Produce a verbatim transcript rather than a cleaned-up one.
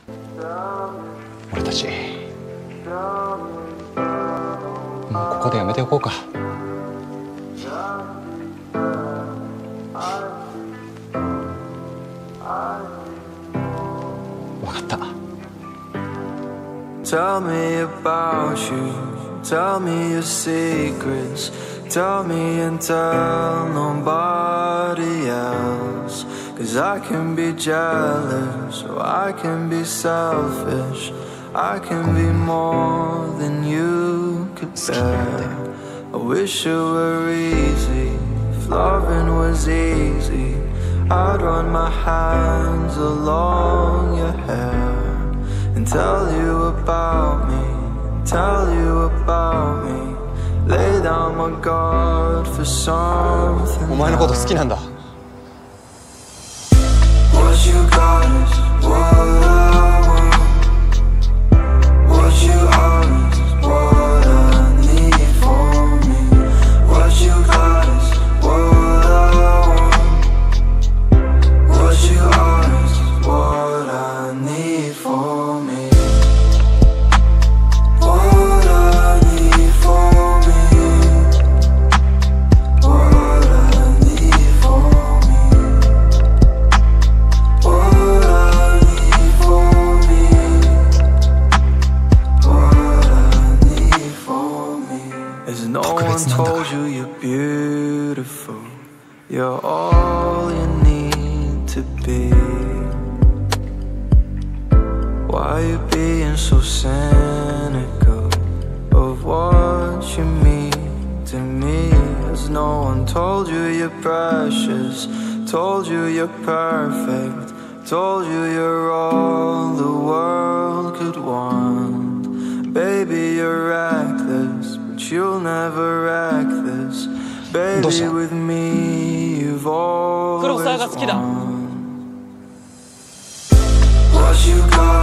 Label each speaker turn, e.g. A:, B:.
A: 俺たちもうここでやめておこうか。分かった。
B: Tell me about you, tell me your secrets, tell me and tell nobody else. Cause I can be jealous, or I can be selfish, I can be more than you could bear. I wish it were easy, if loving was easy, I'd run my hands along your hair and tell you about me, tell you about me, lay down my guard for something.
A: お前のこと好きなんだ。
B: What you got is what I want. What you are is what I need for me. What you got is what I want. What you are is what I need for me. What I need for me. What I need for me. What I need for me. What I need for me. As no one told you you're beautiful, you're all you need to be. Why you being so cynical of what you mean to me? As no one told you you're precious, told you you're perfect, told you you're all the world could want. Baby, you're reckless, but you'll never wreck this. Baby, with me, you've always won. What you got